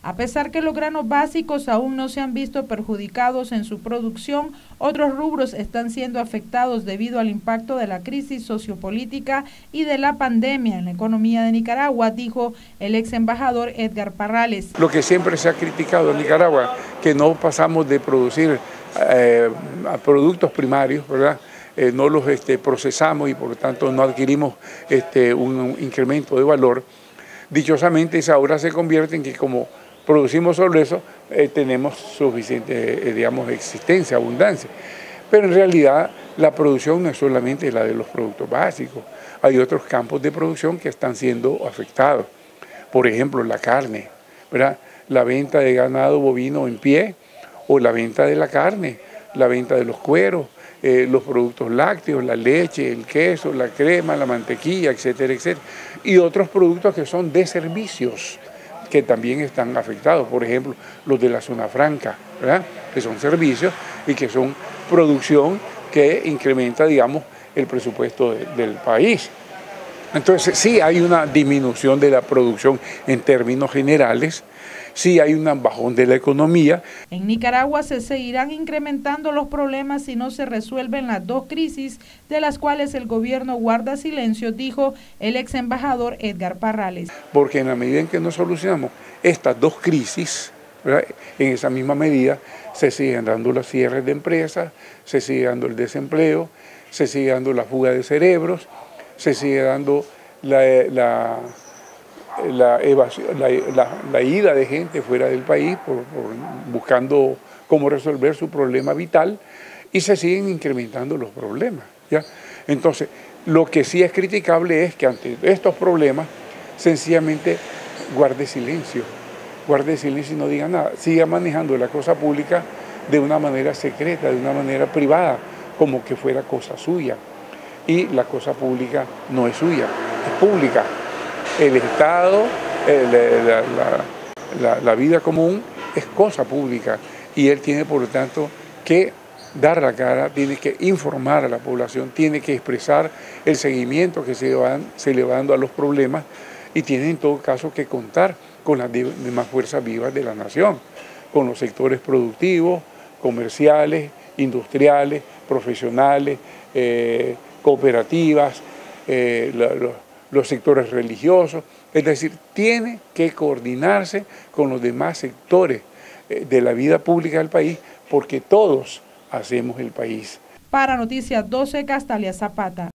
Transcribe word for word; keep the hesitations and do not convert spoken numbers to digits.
A pesar que los granos básicos aún no se han visto perjudicados en su producción, otros rubros están siendo afectados debido al impacto de la crisis sociopolítica y de la pandemia en la economía de Nicaragua, dijo el ex embajador Edgar Parrales. Lo que siempre se ha criticado en Nicaragua, que no pasamos de producir eh, productos primarios, ¿verdad? Eh, no los este, procesamos y por lo tanto no adquirimos este, un, un incremento de valor. Dichosamente esa ahora se convierte en que como producimos solo eso, eh, tenemos suficiente, eh, digamos, existencia, abundancia. Pero en realidad la producción no es solamente la de los productos básicos, hay otros campos de producción que están siendo afectados. Por ejemplo, la carne, ¿verdad? La venta de ganado bovino en pie o la venta de la carne, la venta de los cueros, eh, los productos lácteos, la leche, el queso, la crema, la mantequilla, etcétera, etcétera. Y otros productos que son de servicios, que también están afectados, por ejemplo, los de la zona franca, ¿verdad? Que son servicios y que son producción que incrementa, digamos, el presupuesto de, del país. Entonces, sí hay una disminución de la producción en términos generales, sí hay un bajón de la economía. En Nicaragua se seguirán incrementando los problemas si no se resuelven las dos crisis de las cuales el gobierno guarda silencio, dijo el ex embajador Edgar Parrales. Porque en la medida en que no solucionamos estas dos crisis, ¿verdad? En esa misma medida se siguen dando los cierres de empresas, se sigue dando el desempleo, se sigue dando la fuga de cerebros, se sigue dando la, la, la, evasión, la, la, la ida de gente fuera del país por, por, buscando cómo resolver su problema vital y se siguen incrementando los problemas, ¿ya? Entonces, lo que sí es criticable es que ante estos problemas sencillamente guarde silencio, guarde silencio y no diga nada, siga manejando la cosa pública de una manera secreta, de una manera privada, como que fuera cosa suya. Y la cosa pública no es suya, es pública. El Estado, el, la, la, la, la vida común es cosa pública y él tiene por lo tanto que dar la cara, tiene que informar a la población, tiene que expresar el seguimiento que se, van, se le va dando a los problemas y tiene en todo caso que contar con las demás fuerzas vivas de la nación, con los sectores productivos, comerciales, industriales, profesionales, eh, cooperativas, eh, la, los, los sectores religiosos, es decir, tiene que coordinarse con los demás sectores eh, de la vida pública del país, porque todos hacemos el país. Para Noticias doce, Castalia Zapata.